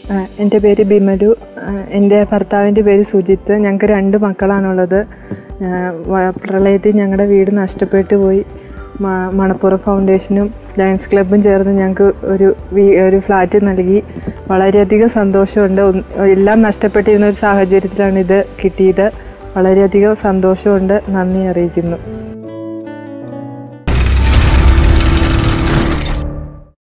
എൻ്റെ പേര് ബിമലു. എൻ്റെ ഭർത്താവിൻ്റെ പേര് സുജിത്ത്. ഞങ്ങൾക്ക് 2 മക്കളാണുള്ളത്. പ്രളയത്തിൽ ഞങ്ങളുടെ വീട് നഷ്ടപ്പെട്ടു പോയി. മണപ്പുറം ഫൗണ്ടേഷനും ലയൺസ് ക്ലബ്ബും ചേർന്ന് ഞങ്ങൾക്ക് ഒരു ഫ്ലാറ്റ് നൽകി. വളരെയധികം സന്തോഷമുണ്ട്. എല്ലാം നഷ്ടപ്പെട്ടിരുന്ന ഒരു സാഹചര്യത്തിലാണ് ഇത് കിട്ടിയത്. വളരെയധികം സന്തോഷമുണ്ട്. നന്ദി അറിയിക്കുന്നു.